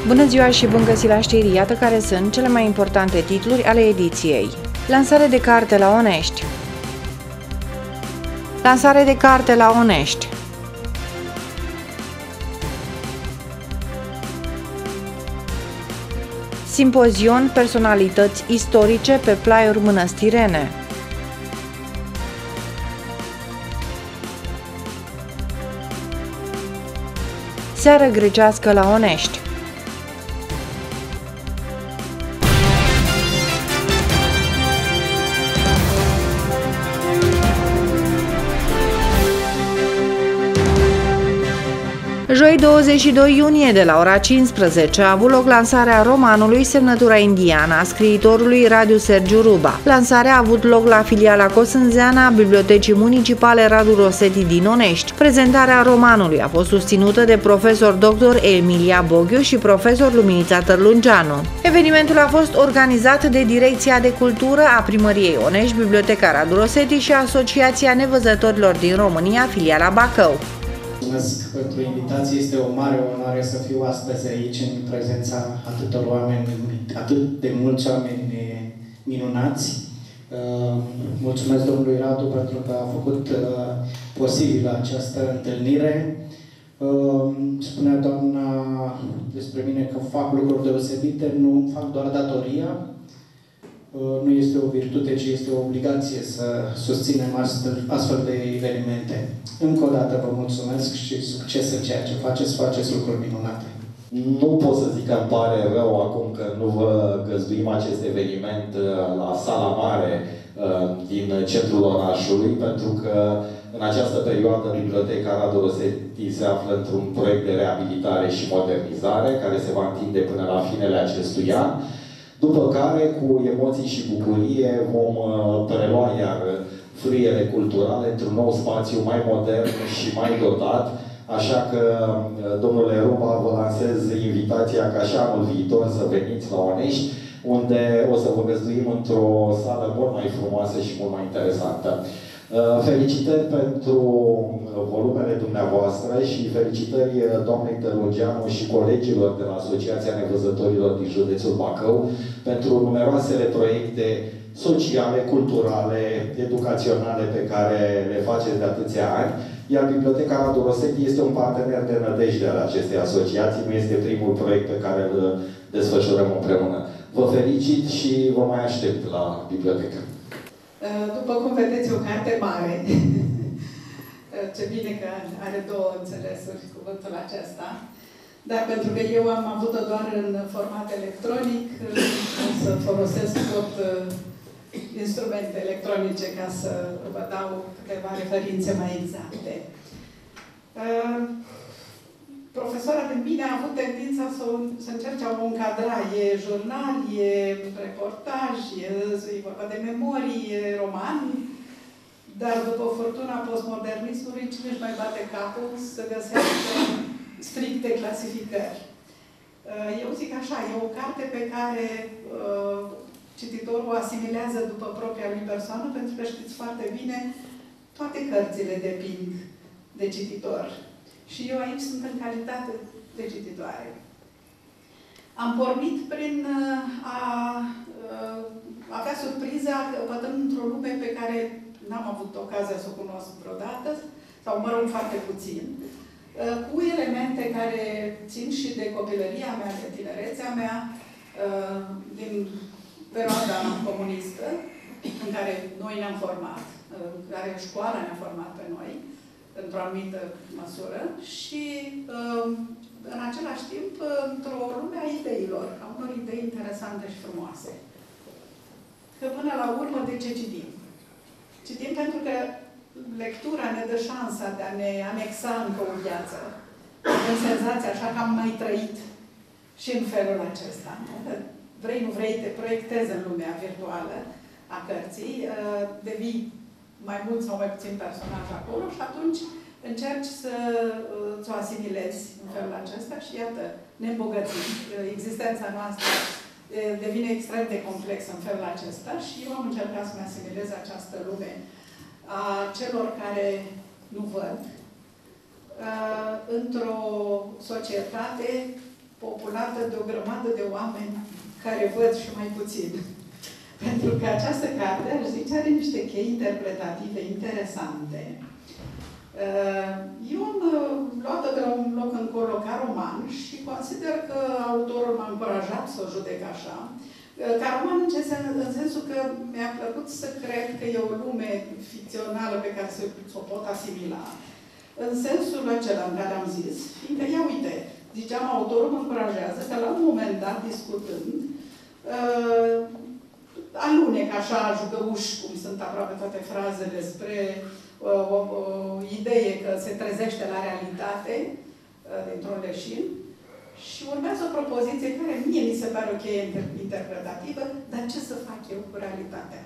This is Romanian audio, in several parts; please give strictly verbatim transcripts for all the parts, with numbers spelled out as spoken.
Bună ziua și bun găsit la știri, iată care sunt cele mai importante titluri ale ediției. Lansare de carte la Onești. Lansare de carte la Onești. Simpozion Personalități istorice pe plaiuri mănăstirene. Seară grecească la Onești. Joi douăzeci și doi iunie de la ora cincisprezece a avut loc lansarea romanului Semnătura indiană a scriitorului Radu Sergiu Ruba. Lansarea a avut loc la filiala Cosânzeana a Bibliotecii Municipale Radu Rosetti din Onești. Prezentarea romanului a fost susținută de profesor doctor Emilia Boghiu și profesor Luminița Tărlungeanu. Evenimentul a fost organizat de Direcția de Cultură a Primăriei Onești, Biblioteca Radu Rosetti și Asociația Nevăzătorilor din România, filiala Bacău. Mulțumesc pentru invitație. Este o mare onoare să fiu astăzi aici în prezența atâtor oameni, atât de mulți oameni minunați. Mulțumesc domnului Radu pentru că a făcut posibilă această întâlnire. Spunea doamna despre mine că fac lucruri deosebite, nu fac doar datoria. Nu este o virtute, ci este o obligație să susținem astfel, astfel de evenimente. Încă o dată vă mulțumesc și succes în ceea ce faceți, faceți lucruri minunate. Nu pot să zic că îmi pare rău acum că nu vă găzduim acest eveniment la sala mare din centrul orașului, pentru că în această perioadă Biblioteca Radu Rosetti se află într-un proiect de reabilitare și modernizare care se va întinde până la finele acestui an. După care, cu emoții și bucurie, vom prelua iar frâiele culturale într-un nou spațiu mai modern și mai dotat. Așa că, domnule Ruba, vă lansez invitația ca și anul viitor să veniți la Onești, unde o să vă găzduim într-o sală mult mai frumoasă și mult mai interesantă. Felicitări pentru volumele dumneavoastră și felicitări doamnei Tărlungeanu și colegilor de la Asociația Nevăzătorilor din județul Bacău pentru numeroasele proiecte sociale, culturale, educaționale pe care le faceți de atâția ani, iar Biblioteca Radu Rosetti este un partener de nădejde al acestei asociații, nu este primul proiect pe care îl desfășurăm împreună. Vă felicit și vă mai aștept la bibliotecă. După cum vedeți, o carte mare. Ce bine că are două înțelesuri cuvântul acesta. Dar pentru că eu am avut-o doar în format electronic, o să folosesc tot instrumente electronice ca să vă dau câteva referințe mai exacte. Profesora din mine a avut tendința să, să încerce a o încadra. E jurnal, e reportaj, e, e vorba de memorii, e roman, dar după furtuna postmodernismului, cine își mai bate capul să găsească stricte clasificări. Eu zic așa, e o carte pe care uh, cititorul o asimilează după propria lui persoană, pentru că știți foarte bine, toate cărțile depind de cititor. Și eu aici sunt în calitate de cititoare. Am pornit prin a, a avea surpriza căpătând într-o lume pe care n-am avut ocazia să o cunosc vreodată, sau mă rog foarte puțin, cu elemente care țin și de copilăria mea, de tinerețea mea, din perioada comunistă, în care noi ne-am format, în care școala ne-a format pe noi, într-o anumită măsură și, în același timp, într-o lume a ideilor, a unor idei interesante și frumoase. Că până la urmă, de ce citim? Citim pentru că lectura ne dă șansa de a ne anexa încă o viață. Avem senzația așa că am mai trăit și în felul acesta. Vrei, nu vrei, te proiectezi în lumea virtuală a cărții, devii mai mult sau mai puțin personaj acolo și atunci încerci să ți-o asimilezi în felul acesta și iată, ne îmbogățim. Existența noastră devine extrem de complexă în felul acesta și eu am încercat să-mi asimilez această lume a celor care nu văd într-o societate populată de o grămadă de oameni care văd și mai puțin. Pentru că această carte, aș zice, are niște chei interpretative interesante. E un luată de la un loc încolo ca roman și consider că autorul m-a încurajat să o judec așa. Ca roman în, ce sens, în sensul că mi-a plăcut să cred că e o lume ficțională pe care să o pot asimila. În sensul acela în care am zis, fiindcă, ia uite, ziceam, autorul mă încurajează că la un moment dat, discutând, uh, alunec așa, jucăuș, cum sunt aproape toate frazele, spre uh, o, o idee că se trezește la realitate uh, dintr-un leșin și urmează o propoziție care mie mi se pare o cheie interpretativă, dar ce să fac eu cu realitatea?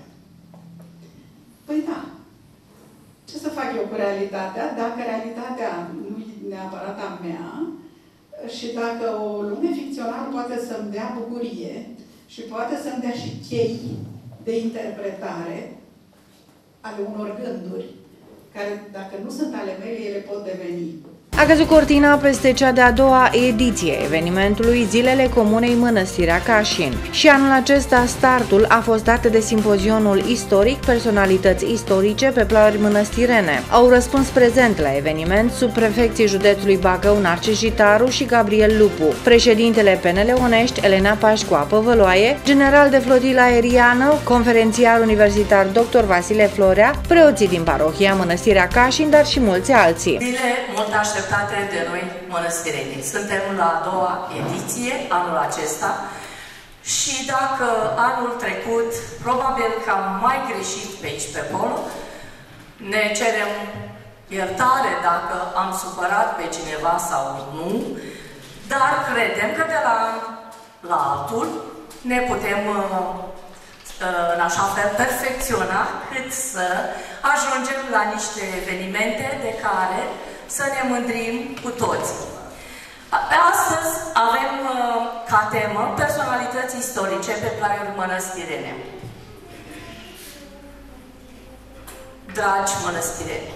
Păi da, ce să fac eu cu realitatea dacă realitatea nu e neapărat a mea și dacă o lume ficțională poate să-mi dea bucurie și poate să-mi dea și chei de interpretare ale unor gânduri care, dacă nu sunt ale mele, ele pot deveni. A căzut cortina peste cea de-a doua ediție evenimentului Zilele Comunei Mănăstirea Cașin. Și anul acesta startul a fost dat de simpozionul istoric Personalități istorice pe plaiuri mănăstirene. Au răspuns prezent la eveniment subprefecții județului Bacău Narcis Jitaru și Gabriel Lupu, președintele P N L Onești Elena Pașcu Apă-Văloaie, general de flotilă aeriană, conferențiar universitar doctor Vasile Florea, preoții din parohia Mănăstirea Cașin, dar și mulți alții. Zile mult așteptate de noi mănăstirenii. Suntem la a doua ediție, anul acesta, și dacă anul trecut probabil că am mai greșit pe aici pe acolo, ne cerem iertare dacă am supărat pe cineva sau nu, dar credem că de la an la altul ne putem în așa fel perfecționa cât să ajungem la niște evenimente de care să ne mândrim cu toți. Astăzi avem ca temă personalități istorice pe plaiuri mănăstirene. Dragi mănăstireni,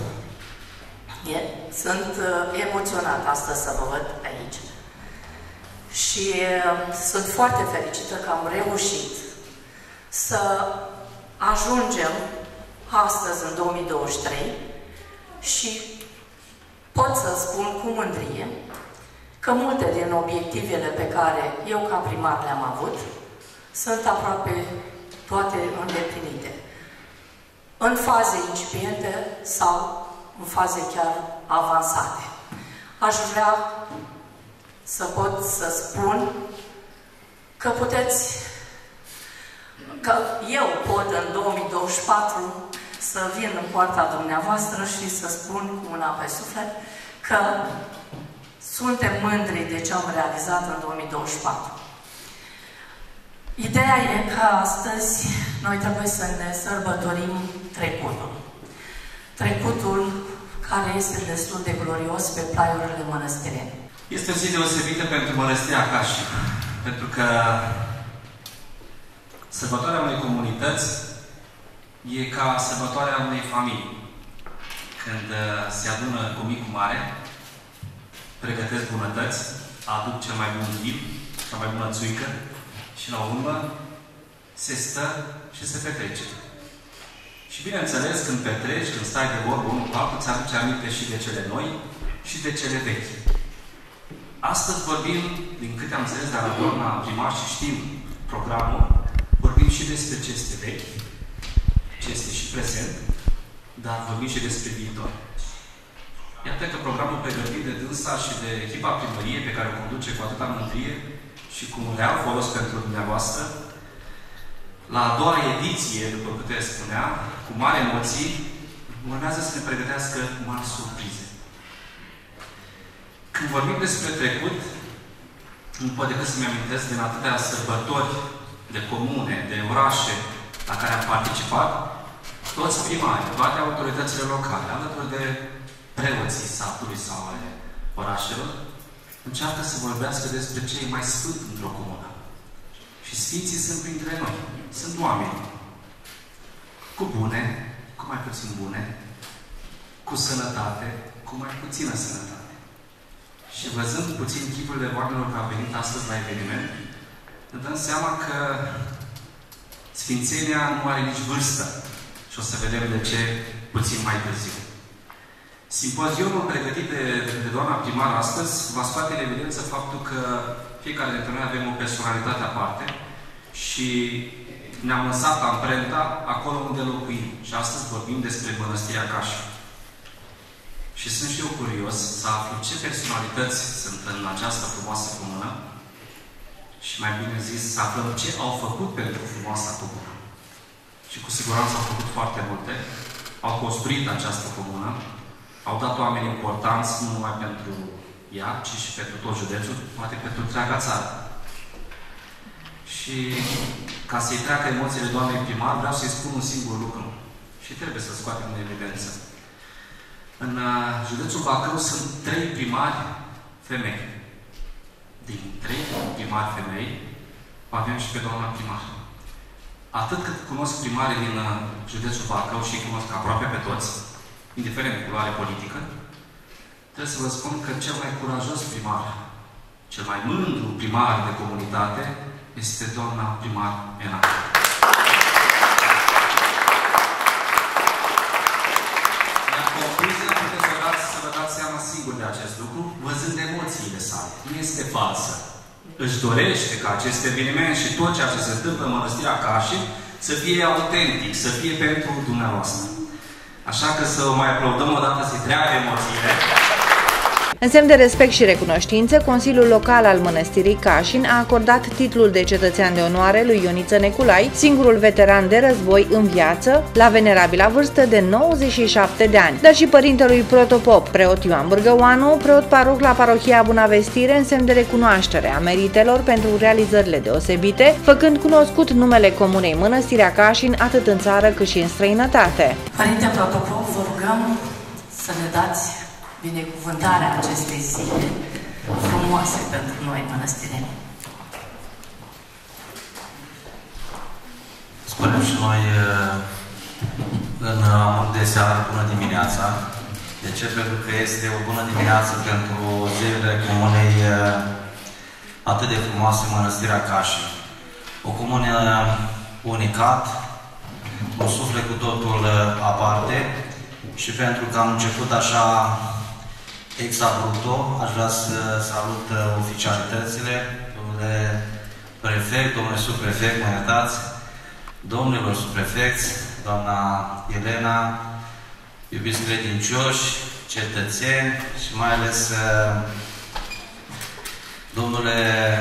sunt emoționat astăzi să vă văd aici și sunt foarte fericită că am reușit să ajungem astăzi în două mii douăzeci și trei și pot să spun cu mândrie că multe din obiectivele pe care eu ca primar le-am avut sunt aproape toate îndeplinite. În faze incipiente sau în faze chiar avansate. Aș vrea să pot să spun că puteți, că eu pot în două mii douăzeci și patru să vin în poarta dumneavoastră și să spun cu mâna pe suflet că suntem mândri de ce am realizat în două mii douăzeci și patru. Ideea e că astăzi noi trebuie să ne sărbătorim trecutul. Trecutul care este destul de glorios pe plaiurile mănăstirene. Este o zi deosebită pentru Mănăstirea Cașin, pentru că sărbătoarea unei comunități e ca sărbătoarea unei familii. Când se adună cu micul mare, pregătesc bunătăți, aduc cel mai bun vin, cea mai bună țuică și la urmă se stă și se petrece. Și bineînțeles, când petreci, când stai de vorbă unul cu altul, ți-aduce aminte și de cele noi și de cele vechi. Astăzi vorbim, din câte am înțeles de la doamna primar și știm programul, vorbim și despre ce este vechi, ce este și prezent, dar vorbim și despre viitor. Iată că programul pregătit de dânsa și de echipa primăriei pe care o conduce cu atâta mândrie și cu un real folos pentru dumneavoastră, la a doua ediție, după câte spunea, cu mari emoții, urmează să ne pregătească mari surprize. Când vorbim despre trecut, nu pot decât să-mi amintesc din atâtea sărbători de comune, de orașe la care am participat, toți primarii, toate autoritățile locale, alături de preoții satului sau ale orașelor, încearcă să vorbească despre ce e mai sfânt într-o comună. Și sfinții sunt printre noi. Sunt oameni cu bune, cu mai puțin bune, cu sănătate, cu mai puțină sănătate. și văzând puțin chipurile oamenilor care au venit astăzi la eveniment, ne dăm seama că Sfințenia nu are nici vârstă. Și o să vedem de ce puțin mai târziu. Simpozionul pregătit de, de doamna primar astăzi va scoate în evidență faptul că fiecare dintre noi avem o personalitate aparte și ne-am lăsat amprenta acolo unde locuim. Și astăzi vorbim despre Mănăstirea Cașin. Și sunt și eu curios să aflu ce personalități sunt în această frumoasă comună și mai bine zis să aflăm ce au făcut pentru frumoasa comună. Și cu siguranță au făcut foarte multe, au construit această comună, au dat oameni importanți nu numai pentru ea, ci și pentru tot județul, poate pentru întreaga țară. Și ca să-i treacă emoțiile doamnei primar, vreau să-i spun un singur lucru și trebuie să scoatem în evidență. În uh, județul Bacău sunt trei primari femei. Din trei primari femei, avem și pe doamna primar. Atât cât cunosc primarii din uh, județul Bacău și îi cunosc aproape pe toți, indiferent de culoare politică, trebuie să vă spun că cel mai curajos primar, cel mai mândru primar de comunitate, este doamna primar Ena. Iar concluzia puteți să, dați, să vă dați seama singur de acest lucru, văzând emoțiile sale. Nu este falsă. Își dorește ca acest eveniment și tot ceea ce se întâmplă în Mănăstirea Cașin să fie autentic, să fie pentru dumneavoastră. Așa că să o mai aplaudăm o dată, să-i treacă emoțiile. În semn de respect și recunoștință, Consiliul Local al Mănăstirii Cașin a acordat titlul de cetățean de onoare lui Ioniță Neculai, singurul veteran de război în viață, la venerabila vârstă de nouăzeci și șapte de ani, dar și părintelui protopop, preot Ioan Bârgăoanu, preot paroh la parohia Bunavestire, în semn de recunoaștere a meritelor pentru realizările deosebite, făcând cunoscut numele comunei Mănăstirea Cașin atât în țară cât și în străinătate. Părinte protopop, vă rugăm să ne dați binecuvântarea acestei zile frumoase pentru noi, mănăstireni. Spunem și noi în amont de seară bună dimineața. De ce? Pentru că este o bună dimineață pentru zilele comunei atât de frumoase, Mănăstirea Cașin. O comună unicat, un suflet cu totul aparte și pentru că am început așa ex abrupto, aș vrea să salut oficialitățile, domnule prefect, domnule subprefect, mă iertați, domnilor subprefecți, doamna Elena, iubiți credincioși, cetățeni și mai ales domnule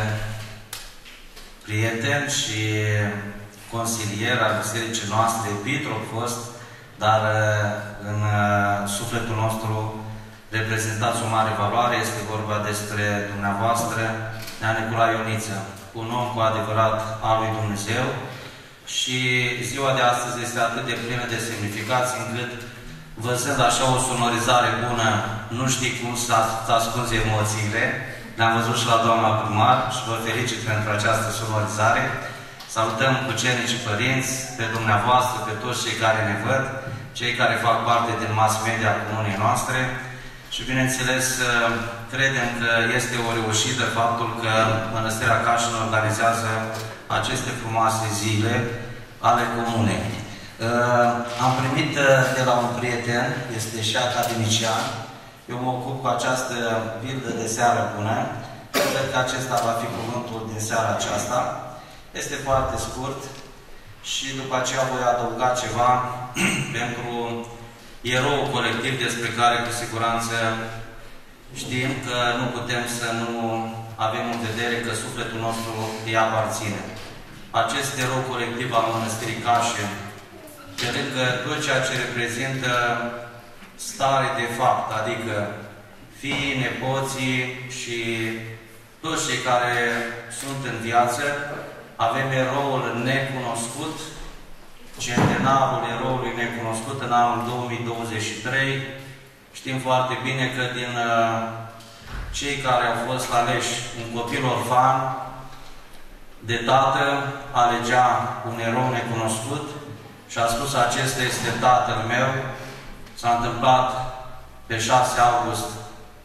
prieten și consilier al bisericii noastre, epitrop fost, dar în sufletul nostru reprezentați o mare valoare, este vorba despre dumneavoastră, Nea Neculai Ioniță, un om cu adevărat al lui Dumnezeu și ziua de astăzi este atât de plină de semnificații încât, văzând așa o sonorizare bună, nu știi cum să ascunzi emoțiile. Le-am văzut și la doamna primar și vă felicit pentru această sonorizare. Salutăm cucernicii părinți, pe dumneavoastră, pe toți cei care ne văd, cei care fac parte din mass media comunei noastre. Și bineînțeles, credem că este o reușită faptul că Mănăstirea Cașin organizează aceste frumoase zile ale comunei. Am primit de la un prieten, este și academician, eu mă ocup cu această pildă de seară bună, cred că acesta va fi cuvântul din seara aceasta. Este foarte scurt și după aceea voi adăuga ceva pentru erou colectiv despre care cu siguranță știm că nu putem să nu avem în vedere că sufletul nostru îi aparține. Acest erou colectiv al Mănăstirii Cașin, pe lângă tot ceea ce reprezintă stare de fapt, adică fiii, nepoții și toți cei care sunt în viață, avem eroul necunoscut, centenarul eroului necunoscut în anul două mii douăzeci și trei. Știm foarte bine că din uh, cei care au fost aleși un copil orfan de tată alegea un erou necunoscut și a spus: acesta este tatăl meu. S-a întâmplat pe șase august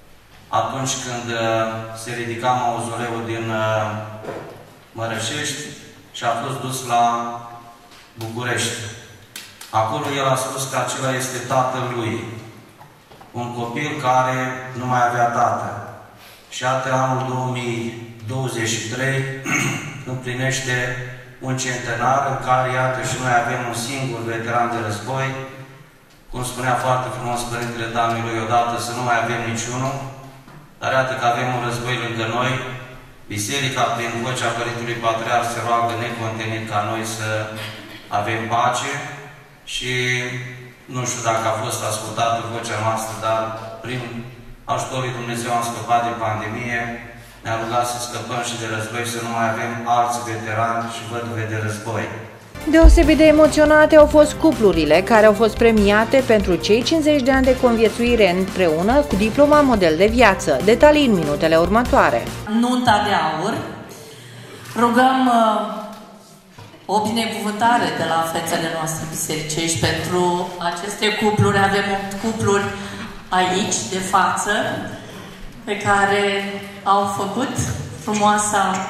atunci când se ridica mauzoleul din Mărășești și a fost dus la București. Acolo el a spus că acela este tatăl lui, un copil care nu mai avea tată. Și iată, anul două mii douăzeci și trei împlinește un centenar în care, iată, și noi avem un singur veteran de război, cum spunea foarte frumos Părintele Damilui odată, să nu mai avem niciunul, dar iată că avem un război lângă noi. Biserica, prin vocea Părintelui Patriarh, se roagă necontenit ca noi să avem pace și nu știu dacă a fost ascultată vocea noastră, dar prin ajutorul lui Dumnezeu am scăpat de pandemie, ne-a rugat să scăpăm și de război, să nu mai avem alți veterani și văduve de război. Deosebit de emoționate au fost cuplurile care au fost premiate pentru cei cincizeci de ani de conviețuire împreună cu diploma model de viață. Detalii în minutele următoare. Nunta de aur. Rugăm uh, o binecuvântare de la fețele noastre bisericești pentru aceste cupluri. Avem opt cupluri aici, de față, pe care au făcut frumoasa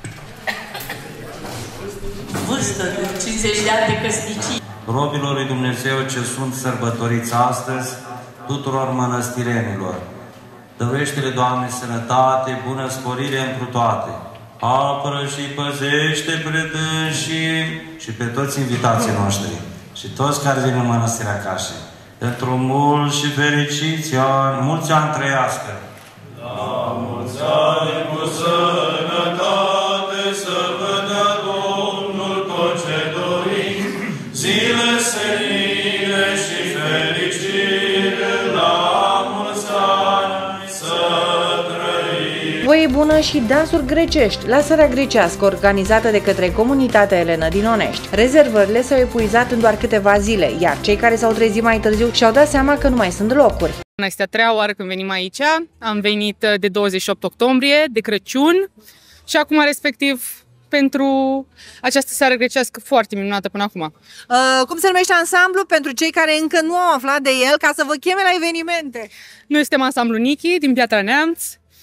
vârstă de cincizeci de ani de căsnicie. Robilor lui Dumnezeu ce sunt sărbătoriți astăzi, tuturor mănăstirenilor, dăruiește-le, Doamne, sănătate, bună sporire întru toate. Apără și păzește pe dânsii și pe toți invitații noștri și toți care vin în Mănăstirea Cașei. Într-o mult și fericiți ani, mulți ani trăiască! La mulți ani cu sănătate, să vă dea Domnul tot ce dorim, zile senine și fericire, la mulți ani să trăim! Voie bună și dansuri grecești la seara grecească organizată de către comunitatea elenă din Onești. Rezervările s-au epuizat în doar câteva zile, iar cei care s-au trezit mai târziu și-au dat seama că nu mai sunt locuri. Este a treia oară când venim aici, am venit de douăzeci și opt octombrie, de Crăciun și acum respectiv pentru această seară grecească foarte minunată până acum. Uh, cum se numește ansamblu pentru cei care încă nu au aflat de el ca să vă cheme la evenimente? Noi suntem ansamblu Nichi din Piatra Neamț.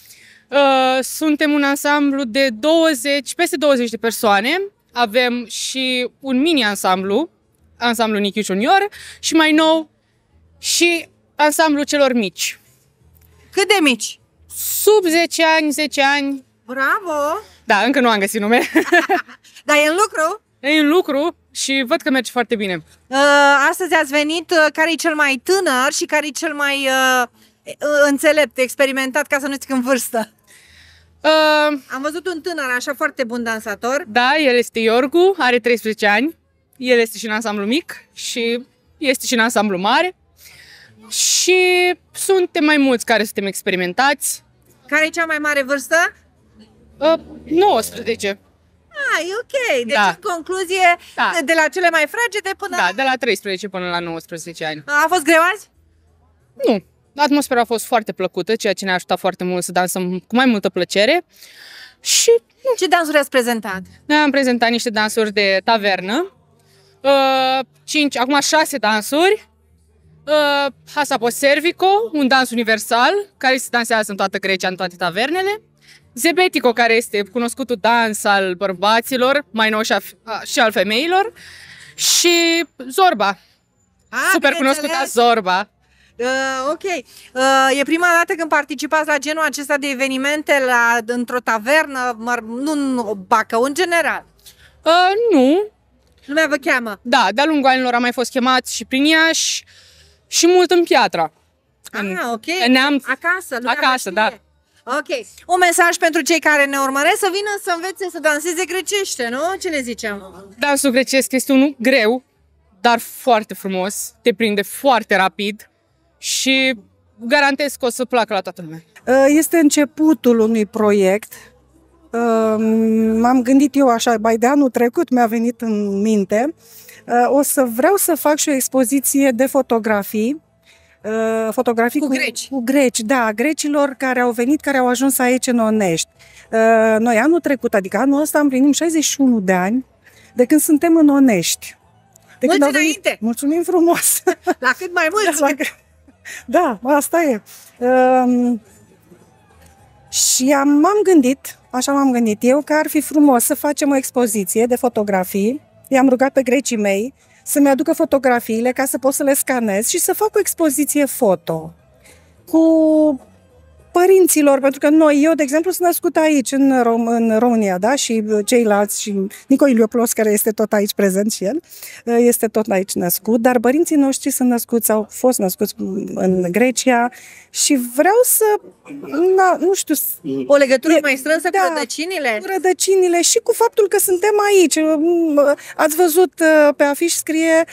Uh, suntem un ansamblu de douăzeci, peste douăzeci de persoane. Avem și un mini-ansamblu, ansamblu Nichi Junior și mai nou și ansamblu celor mici. Cât de mici? Sub zece ani, zece ani. Bravo! Da, încă nu am găsit nume. Dar e în lucru? E în lucru și văd că merge foarte bine. Uh, astăzi ați venit, uh, care e cel mai tânăr și care e cel mai uh, înțelept, experimentat, ca să nu zic în vârstă? Uh, Am văzut un tânăr așa foarte bun dansator. Da, el este Iorgu, are treisprezece ani. El este și în ansamblu mic și este și în ansamblu mare. Și suntem mai mulți care suntem experimentați. Care e cea mai mare vârstă? Uh, nouăsprezece. Ah, e ok. Deci, Da. în concluzie, Da. de la cele mai fragede până... Da, de la treisprezece până la nouăsprezece ani. A fost greu azi? Nu. Atmosfera a fost foarte plăcută, ceea ce ne-a ajutat foarte mult să dansăm cu mai multă plăcere. Și Ce dansuri ați prezentat? noi am prezentat niște dansuri de tavernă. Uh, cinci, acum șase dansuri. Uh, Hasapo Servico, un dans universal care se dansează în toată Grecia, în toate tavernele. Zebetico, care este cunoscutul dans al bărbaților, mai nou și, a, a, și al femeilor. Și Zorba, Ah, super cunoscuta bineînțeles. Zorba. Uh, ok. Uh, e prima dată când participați la genul acesta de evenimente la, într-o tavernă, măr, nu în o bacă, în general. Uh, nu, Lumea vă cheamă. Da, de-a lungul anilor am mai fost chemați și prin Iași și mult în Piatra. În, Ah, ok. în Neamț. Acasă. lumea vă Acasă, știe. da. Ok. Un mesaj pentru cei care ne urmăresc să vină să învețe să danseze grecește, nu? Ce le zicem? Dansul grecesc este unul greu, dar foarte frumos, te prinde foarte rapid și garantez că o să placă la toată lumea. Este începutul unui proiect. M-am gândit eu așa, mai de anul trecut mi-a venit în minte. O să vreau să fac și o expoziție de fotografii. Fotografii Cu cu, greci. Cu greci, da, grecilor care au venit, care au ajuns aici în Onești. Noi anul trecut, adică anul ăsta, împlinim șaizeci și unu de ani de când suntem în Onești. De Mulți când au venit- înainte! Mulțumim frumos! La cât mai mulți! Da, la- da, asta e. Um, Și am, m-am gândit, așa m-am gândit eu, că ar fi frumos să facem o expoziție de fotografii. I-am rugat pe grecii mei să-mi aducă fotografiile ca să pot să le scanez și să fac o expoziție foto cu părinților, pentru că noi, eu, de exemplu, sunt născut aici, în, Rom- în România, da? Și ceilalți, și Nico Iliopoulos, care este tot aici prezent și el, este tot aici născut, dar părinții noștri sunt născuți, au fost născuți în Grecia și vreau să, na, nu știu... O legătură e, mai strânsă da, cu rădăcinile? Cu rădăcinile și cu faptul că suntem aici. Ați văzut pe afiș scrie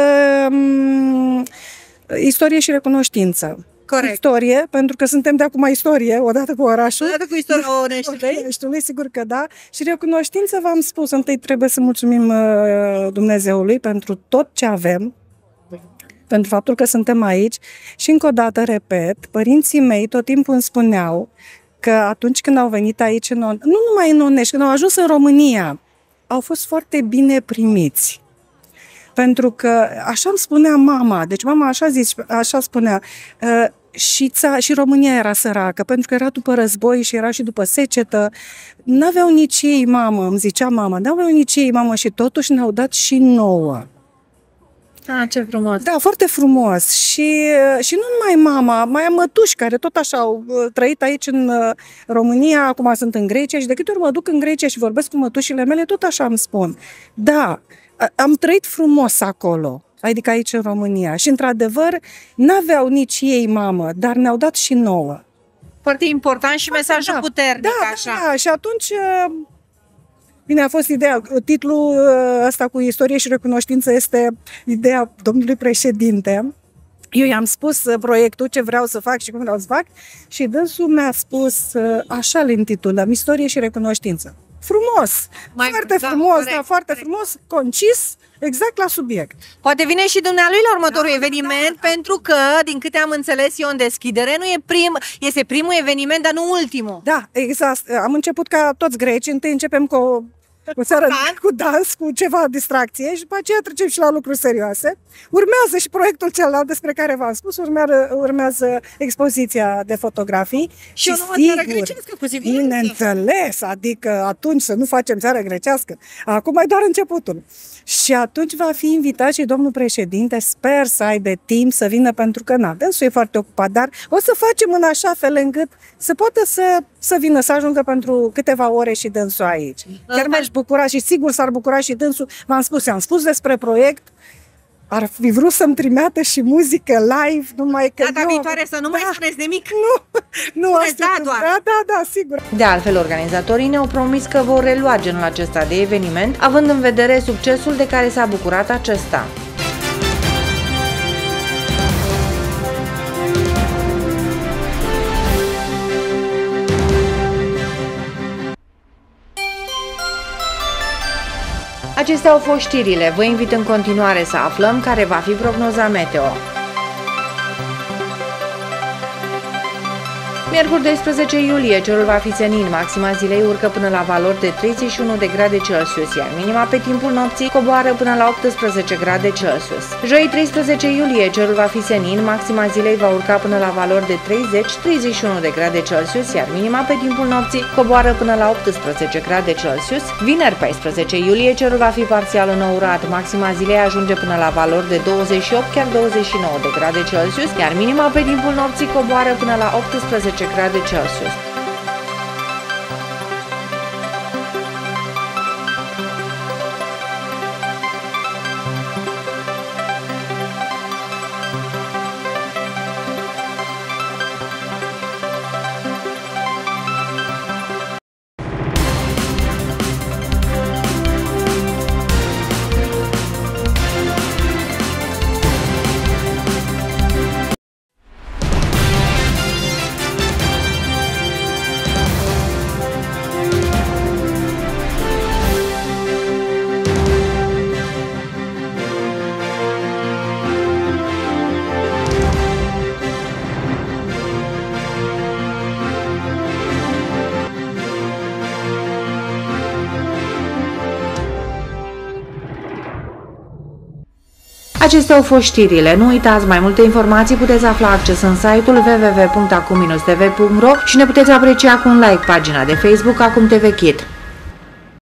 um, istorie și recunoștință. Corect. Istorie, pentru că suntem de acum istorie, odată cu orașul. Odată cu istoria Oneștiului? Sigur că da. Și recunoștință, v-am spus, întâi trebuie să mulțumim uh, Dumnezeului pentru tot ce avem, pentru faptul că suntem aici. Și încă o dată, repet, părinții mei tot timpul îmi spuneau că atunci când au venit aici, în, nu numai în Onești, când au ajuns în România, au fost foarte bine primiți. Pentru că așa îmi spunea mama, deci mama așa, zice, așa spunea, uh, și, ța, și România era săracă, pentru că era după război și era și după secetă. N-aveau nici ei, mamă, îmi zicea mama, n-aveau nici ei, mamă, și totuși ne-au dat și nouă. Ah, ce frumos! Da, foarte frumos. Și, și nu numai mama, mai am mătuși care tot așa au trăit aici în România, acum sunt în Grecia și de câte ori mă duc în Grecia și vorbesc cu mătușile mele, tot așa îmi spun. Da, am trăit frumos acolo, adică aici în România. Și într-adevăr, n-aveau nici ei mamă, dar ne-au dat și nouă. Foarte important și mesajul da, puternic, da, așa. Da, și atunci, bine, a fost ideea, titlul ăsta cu istorie și recunoștință este ideea domnului președinte. Eu i-am spus proiectul, ce vreau să fac și cum vreau să fac și dânsul mi-a spus, așa le intitulăm, istorie și recunoștință. Frumos, Mai, foarte da, frumos, corect, da, foarte corect. frumos, concis, exact la subiect. Poate vine și dumnealui la următorul da, eveniment, da, pentru că, din câte am înțeles eu în deschidere, nu e prim, este primul eveniment, dar nu ultimul. Da, exact. Am început ca toți greci, întâi începem cu o, cu, seară, cu dans, cu ceva distracție și după aceea trecem și la lucruri serioase. Urmează și proiectul celălalt despre care v-am spus, urmează, urmează expoziția de fotografii. Și, și o nouă seară grecească, cu siguranță. Bineînțeles, adică atunci să nu facem seară grecească. Acum e doar începutul. Și atunci va fi invitat și domnul președinte, sper să aibă timp să vină, pentru că na, dânsul e foarte ocupat, dar o să facem în așa fel încât să poată să, să vină, să ajungă pentru câteva ore și dânsul aici. Chiar m-aș bucura și sigur s-ar bucura și dânsul. V-am spus, am spus despre proiect, ar fi vrut să-mi trimită și muzică live, numai că data nu... viitoare să nu mai da, spuneți nimic. Nu, nu Spuneți da, doar. Da, da, da, sigur. De altfel, organizatorii ne-au promis că vor relua genul acesta de eveniment, având în vedere succesul de care s-a bucurat acesta. Acestea au fost știrile. Vă invit în continuare să aflăm care va fi prognoza meteo. Miercuri doisprezece iulie, cerul va fi senin, maxima zilei urcă până la valori de treizeci și unu de grade Celsius, iar minima pe timpul nopții coboară până la optsprezece grade Celsius. Joi treisprezece iulie, cerul va fi senin, maxima zilei va urca până la valori de treizeci - treizeci și unu de grade Celsius, iar minima pe timpul nopții coboară până la optsprezece grade Celsius. Vineri paisprezece iulie, cerul va fi parțial înourat, maxima zilei ajunge până la valori de douăzeci și opt, chiar douăzeci și nouă de grade Celsius, iar minima pe timpul nopții coboară până la optsprezece grade Celsius. Acestea au fost știrile. Nu uitați, mai multe informații puteți afla accesând site-ul w w w punct acum t v punct ro și ne puteți aprecia cu un like pagina de Facebook Acum T V Kid.